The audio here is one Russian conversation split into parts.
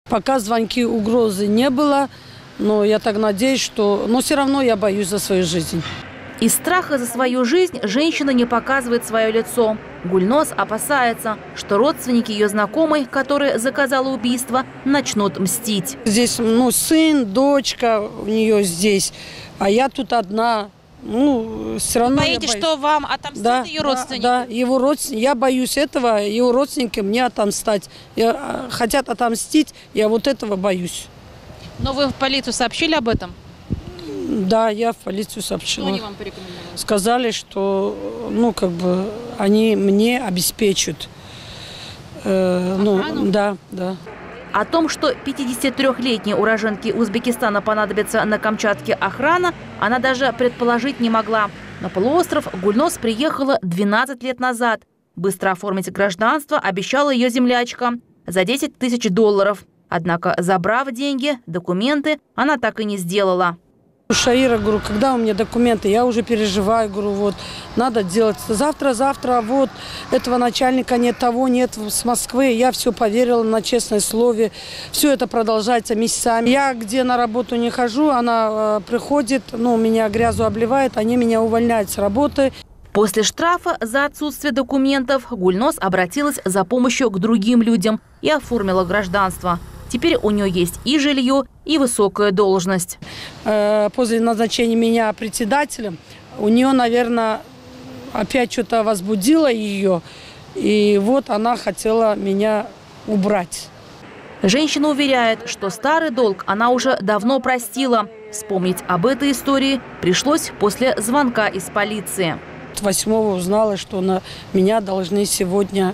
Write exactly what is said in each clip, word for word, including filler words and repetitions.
Пока звонки, угрозы не было, но я так надеюсь, что... Но все равно я боюсь за свою жизнь. Из страха за свою жизнь женщина не показывает свое лицо. Гульноз опасается, что родственники ее знакомой, которая заказала убийство, начнут мстить. Здесь ну, сын, дочка у нее здесь, а я тут одна. Ну, все равно боитесь, что вам отомстят да, ее родственники? Да, да, его родственники. Я боюсь этого, его родственники мне отомстать. Я, хотят отомстить, я вот этого боюсь. Но вы в полицию сообщили об этом? Да, я в полицию сообщила. Что они вам порекомендовали? Сказали, что, ну, как бы, они мне обеспечат. Э, ну, да, да. О том, что пятидесятитрёхлетней уроженке Узбекистана понадобится на Камчатке охрана, она даже предположить не могла. На полуостров Гульноз приехала двенадцать лет назад. Быстро оформить гражданство обещала ее землячка за десять тысяч долларов. Однако, забрав деньги, документы, она так и не сделала. Шаира, говорю, когда у меня документы, я уже переживаю, говорю, вот, надо делать. Завтра, завтра, вот, этого начальника нет, того нет, с Москвы. Я все поверила на честное слове. Все это продолжается месяцами. Я где на работу не хожу, она э, приходит, ну, меня грязью обливает, они меня увольняют с работы. После штрафа за отсутствие документов Гульноз обратилась за помощью к другим людям и оформила гражданство. Теперь у нее есть и жилье, и высокая должность. После назначения меня председателем, у нее, наверное, опять что-то возбудило ее. И вот она хотела меня убрать. Женщина уверяет, что старый долг она уже давно простила. Вспомнить об этой истории пришлось после звонка из полиции. восьмого узнала, что на меня должны сегодня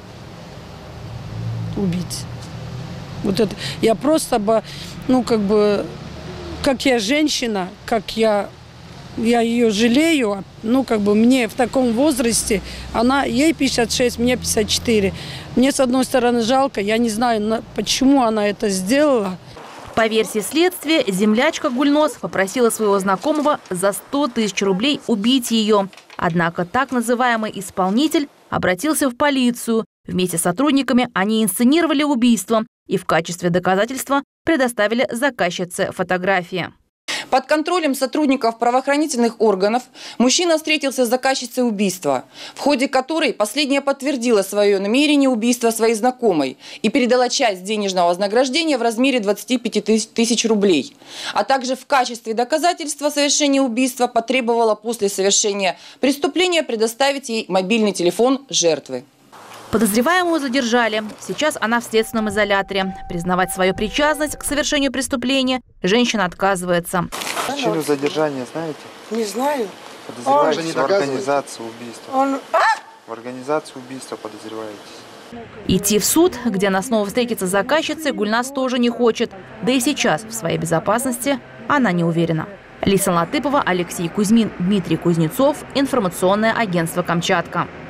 убить. Вот это. Я просто бы, ну, как бы, как я женщина, как я, я ее жалею, ну, как бы, мне в таком возрасте, она, ей пятьдесят шесть, мне пятьдесят четыре. Мне, с одной стороны, жалко, я не знаю, почему она это сделала. По версии следствия, землячка Гульноз попросила своего знакомого за сто тысяч рублей убить ее. Однако так называемый исполнитель обратился в полицию. Вместе с сотрудниками они инсценировали убийство и в качестве доказательства предоставили заказчице фотографии. Под контролем сотрудников правоохранительных органов мужчина встретился с заказчицей убийства, в ходе которой последняя подтвердила свое намерение убийства своей знакомой и передала часть денежного вознаграждения в размере двадцати пяти тысяч рублей. А также в качестве доказательства совершения убийства потребовала после совершения преступления предоставить ей мобильный телефон жертвы. Подозреваемую задержали. Сейчас она в следственном изоляторе. Признавать свою причастность к совершению преступления женщина отказывается. Причину задержания знаете? Не знаю. Подозреваетесь в организации убийства. Он... А? В организации убийства подозреваетесь. Идти в суд, где она снова встретится с заказчицей, Гульноз тоже не хочет. Да и сейчас в своей безопасности она не уверена. Лиса Латыпова, Алексей Кузьмин, Дмитрий Кузнецов. Информационное агентство «Камчатка».